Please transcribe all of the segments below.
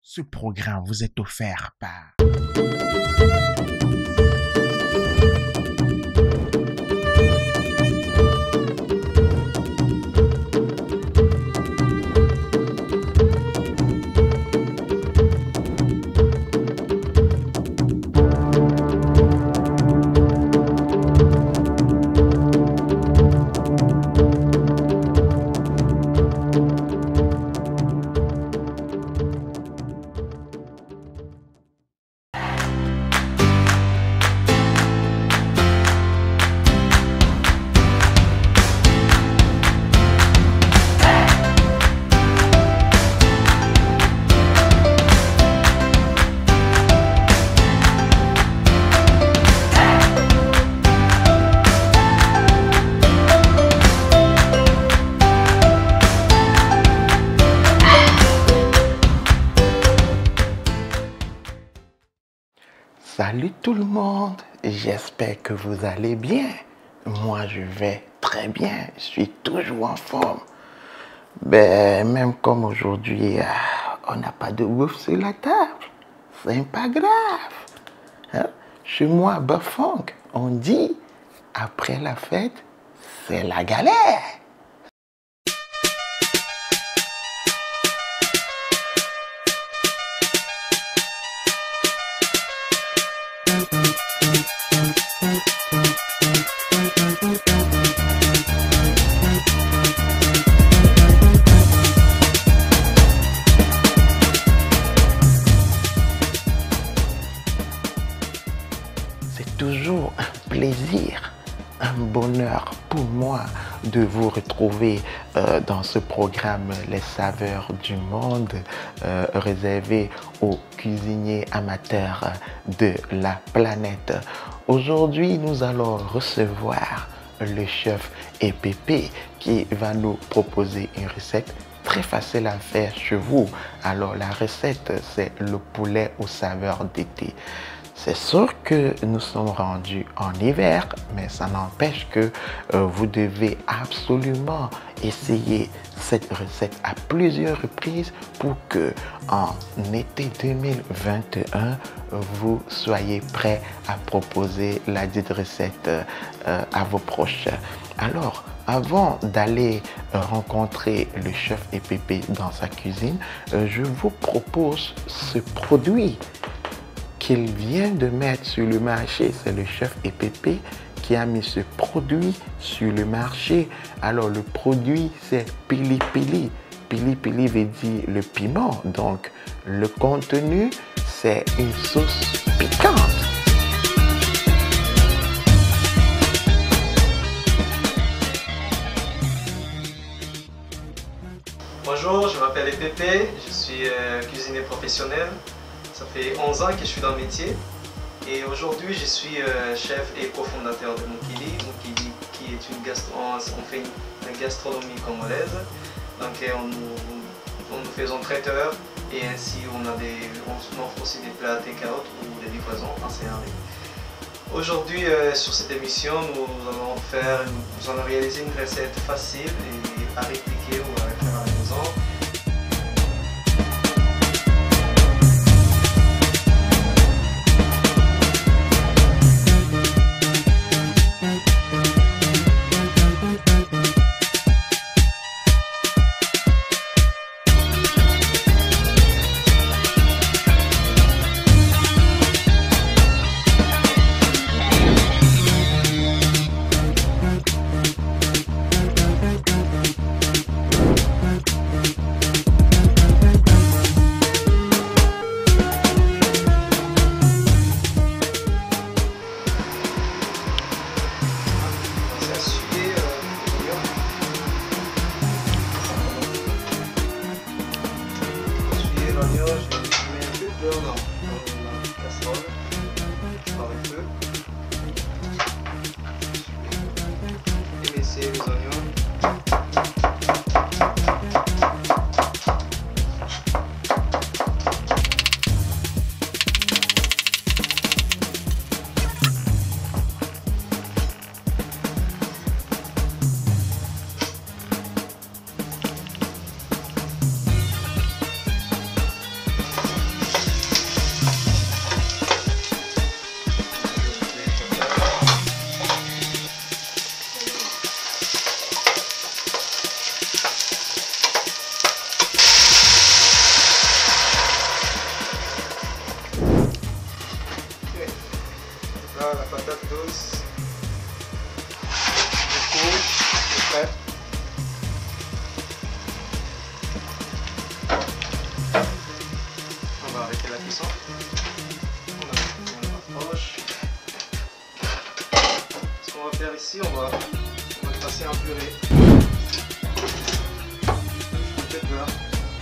Ce programme vous est offert par Salut tout le monde, j'espère que vous allez bien. Moi je vais très bien, je suis toujours en forme. Même comme aujourd'hui, on n'a pas de bouffe sur la table, c'est pas grave. Hein? Chez moi, Bafunk, on dit, après la fête, c'est la galère. C'est toujours un plaisir, un bonheur pour moi de vous retrouver dans ce programme Les Saveurs du Monde réservé aux cuisiniers amateurs de la planète. Aujourd'hui, nous allons recevoir le chef EPP qui va nous proposer une recette très facile à faire chez vous. Alors la recette, c'est le poulet aux saveurs d'été. C'est sûr que nous sommes rendus en hiver, mais ça n'empêche que vous devez absolument essayer cette recette à plusieurs reprises pour que en été 2021, vous soyez prêts à proposer la dite recette à vos proches. Alors, avant d'aller rencontrer le chef EPP dans sa cuisine, je vous propose ce produit qu'il vient de mettre sur le marché. C'est le chef EPP qui a mis ce produit sur le marché. Alors le produit, c'est Pili Pili. Pili Pili veut dire le piment. Donc le contenu, c'est une sauce piquante. Bonjour, je m'appelle EPP, je suis cuisinier professionnel. Ça fait 11 ans que je suis dans le métier et aujourd'hui je suis chef et cofondateur de Mukili. Mukili qui est on fait une gastronomie congolaise. Donc nous faisons traiteur et ainsi on offre aussi des plats take-out ou des livraisons en CRV. Aujourd'hui sur cette émission nous allons réaliser une recette facile et à répliquer ou à faire à la maison. Les oignons. c'est la cuisson. On approche. Ce qu'on va faire ici, on va passer un purée. Un peu de beurre.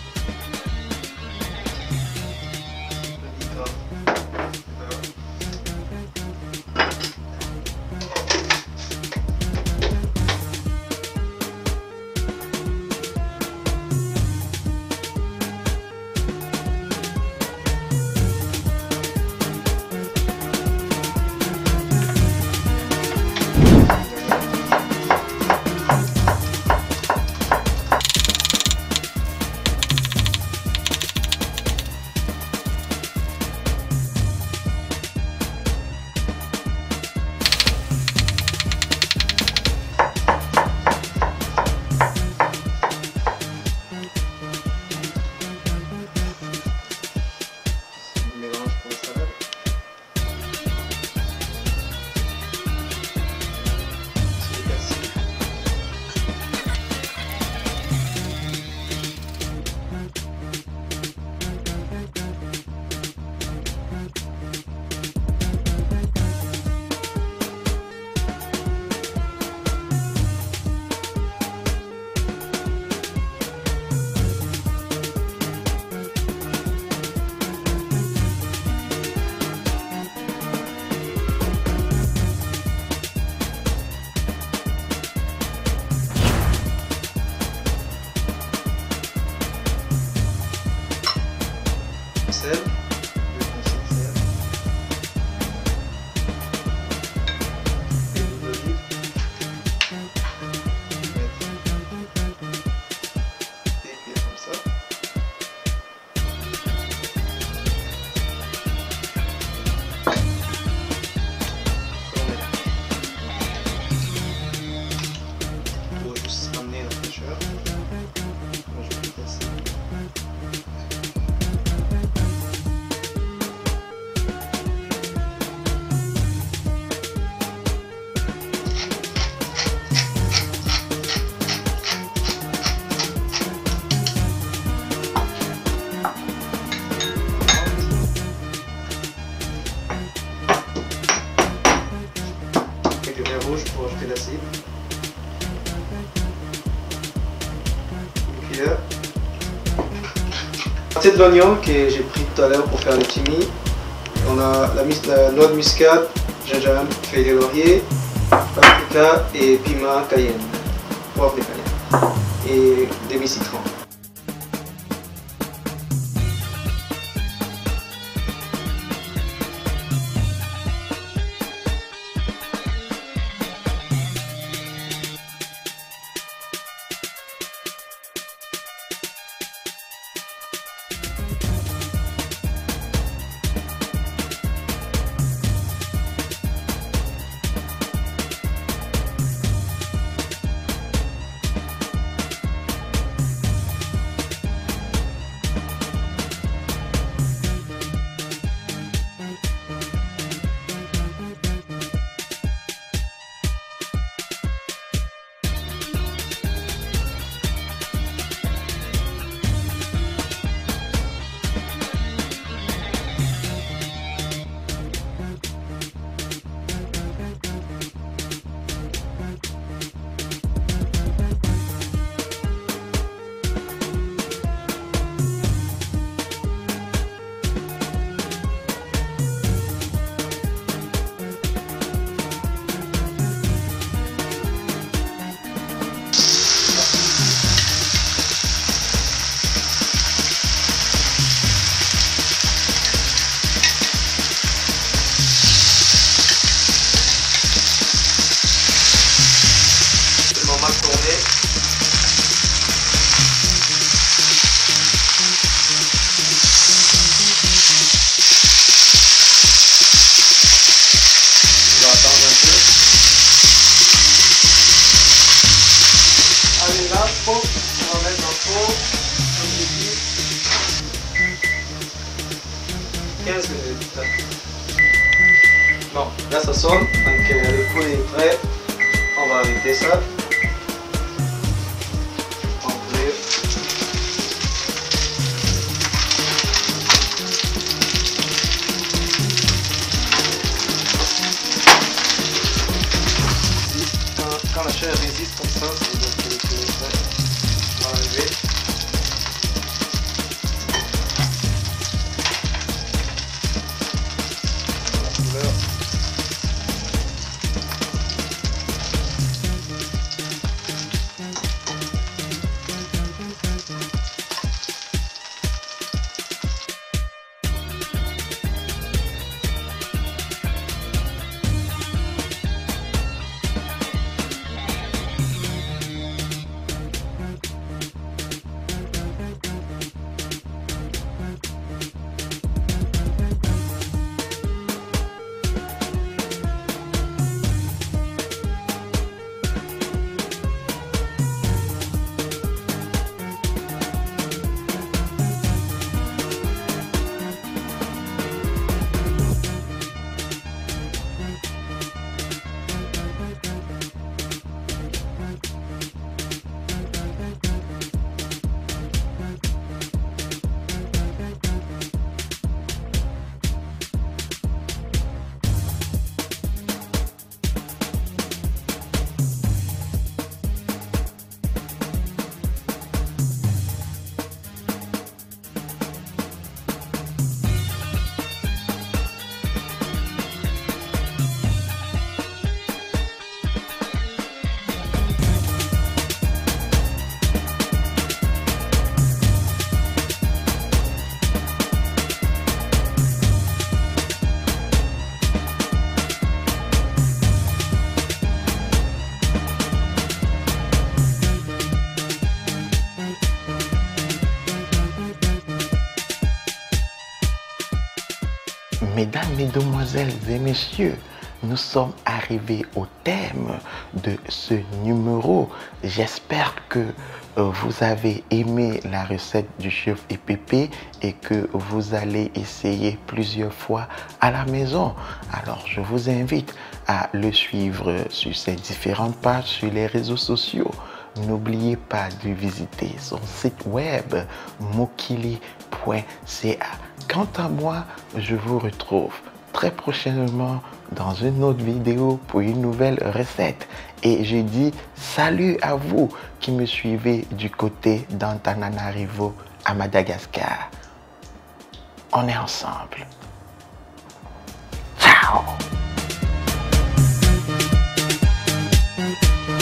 Sel, 2 pincées de sel, et l'huile d'olive, et puis comme ça. Il faut juste ramener la fraîcheur. Moi, je vais faire ça. Du vin rouge pour ajouter la cible. Une cuillère. C'est de l'oignon que j'ai pris tout à l'heure pour faire le chimie. On a la noix de muscade, gingembre, feuilles de laurier, paprika et piment cayenne, poivre de cayenne et demi-citron. Bon, là ça sonne, donc le poulet est prêt. On va arrêter ça. Mesdames, Mesdemoiselles et Messieurs, nous sommes arrivés au thème de ce numéro. J'espère que vous avez aimé la recette du chef EPP et que vous allez essayer plusieurs fois à la maison. Alors, je vous invite à le suivre sur ses différentes pages sur les réseaux sociaux. N'oubliez pas de visiter son site web mokili.ca. Quant à moi, je vous retrouve très prochainement dans une autre vidéo pour une nouvelle recette. Et je dis salut à vous qui me suivez du côté d'Antananarivo à Madagascar. On est ensemble. Ciao!